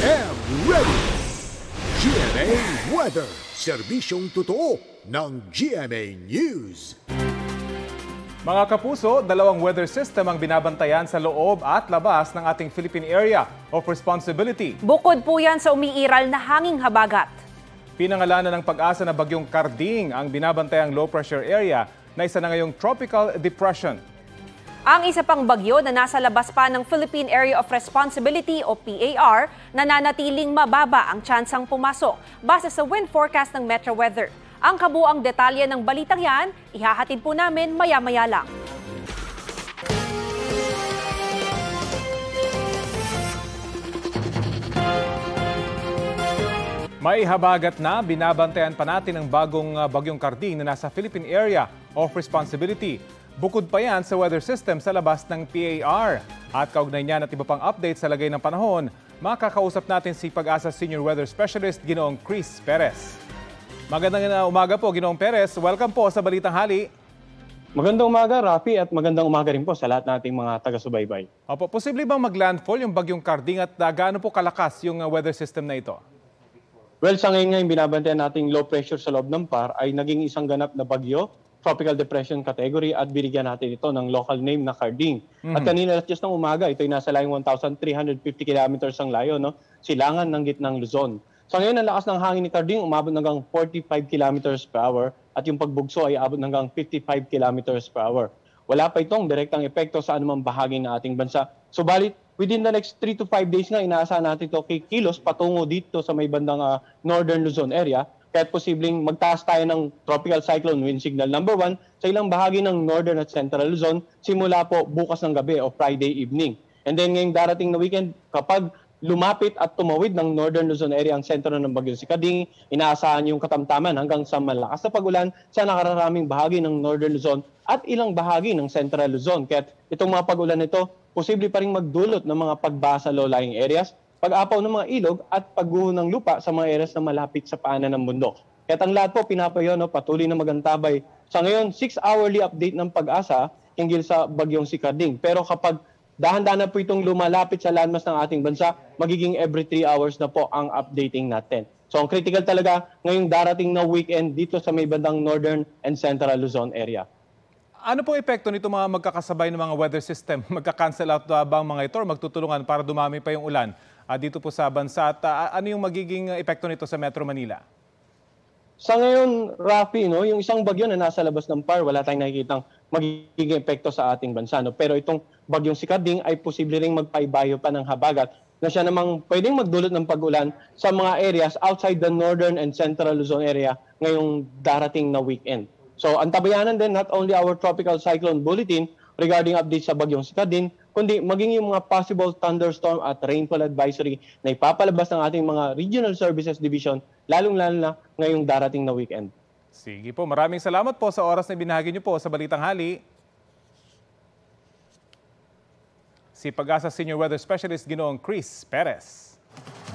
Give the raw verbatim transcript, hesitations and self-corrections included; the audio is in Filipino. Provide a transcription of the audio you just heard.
am ready! G M A Weather, serbisyong totoo ng G M A News. Mga kapuso, dalawang weather system ang binabantayan sa loob at labas ng ating Philippine Area of Responsibility. Bukod po yan sa umiiral na hanging habagat. Pinangalanan ng pag-asa na bagyong Karding ang binabantayang low pressure area na isa na ngayong tropical depression. Ang isa pang bagyo na nasa labas pa ng Philippine Area of Responsibility o P A R, nananatiling mababa ang tsansang pumasok base sa wind forecast ng Metro Weather. Ang kabuang detalye ng balitang yan, ihahatid po namin maya-maya lang. May habagat na, binabantayan pa natin ang bagong uh, bagyong Karding na nasa Philippine Area of Responsibility. Bukod pa yan sa weather system sa labas ng P A R. At kaugnay niyan at iba pang update sa lagay ng panahon, makakausap natin si Pag-asa Senior Weather Specialist Ginoong Chris Perez. Magandang umaga po, Ginoong Perez. Welcome po sa Balitang Hali. Magandang umaga, Rafi, at magandang umaga rin po sa lahat nating mga taga-subaybay. Opo, posible bang maglandfall yung bagyong Karding at uh, gaano po kalakas yung uh, weather system na ito? Well, sa ngayon ngayon binabantayan nating low pressure sa loob ng P A R ay naging isang ganap na bagyo, tropical depression category, at binigyan natin ito ng local name na Karding. Mm-hmm. At kanina just ng umaga, ito ay nasa layong one thousand three hundred fifty kilometers ang layo, no? Silangan ng gitnang Luzon. Sa ngayon, ang lakas ng hangin ni Karding umabot hanggang forty-five kilometers per hour at yung pagbugso ay abot hanggang fifty-five kilometers per hour. Wala pa itong direktang epekto sa anumang bahagi ng ating bansa. Subalit, within the next three to five days nga, inaasahan natin ito kikilos patungo dito sa may bandang uh, northern Luzon area. Kaya't posibleng magtaas tayo ng tropical cyclone wind signal number one sa ilang bahagi ng northern at central Luzon simula po bukas ng gabi o Friday evening. And then ngayong darating na weekend, kapag lumapit at tumawid ng northern Luzon area ang sentro ng bagyong si Karding, inaasahan yung katamtaman hanggang sa malakas na pag-ulan sa nakararaming bahagi ng northern Luzon at ilang bahagi ng central Luzon. Kaya itong mga pag-ulan nito, posible pa rin magdulot ng mga pagbaha sa low-lying areas, pag-apaw ng mga ilog at pagguho ng lupa sa mga areas na malapit sa paanan ng bundok. Kaya ang lahat po pinapayo, no, patuloy na magantabay. Sa ngayon, six hourly update ng pag-asa hinggil sa bagyong si Karding. Pero kapag dahan-dahan na po itong lumalapit sa landmass ng ating bansa, magiging every three hours na po ang updating natin. So ang critical talaga ngayong darating na weekend dito sa may bandang northern and central Luzon area. Ano pong epekto nito mga magkakasabay ng mga weather system? Magka-cancel out ba ang mga ito or magtutulungan para dumami pa yung ulan uh, dito po sa bansa? At uh, ano yung magiging epekto nito sa Metro Manila? Sa ngayon, Rafi, no, yung isang bagyo na nasa labas ng P A R, wala tayong nakikitang magiging epekto sa ating bansa. No? Pero itong bagyong si Karding ay posible ring magpaibayo pa ng habagat na siya namang pwedeng magdulot ng pag-ulan sa mga areas outside the northern and central Luzon area ngayong darating na weekend. So, antabayanan din not only our tropical cyclone bulletin regarding updates sa bagyong si Karding, kundi maging yung mga possible thunderstorm at rainfall advisory na ipapalabas ng ating mga Regional Services Division, lalong-lalo na ngayong darating na weekend. Sige po, maraming salamat po sa oras na binahagi niyo po sa Balitang Hali. Si Pag-asa Senior Weather Specialist Ginoong Chris Perez.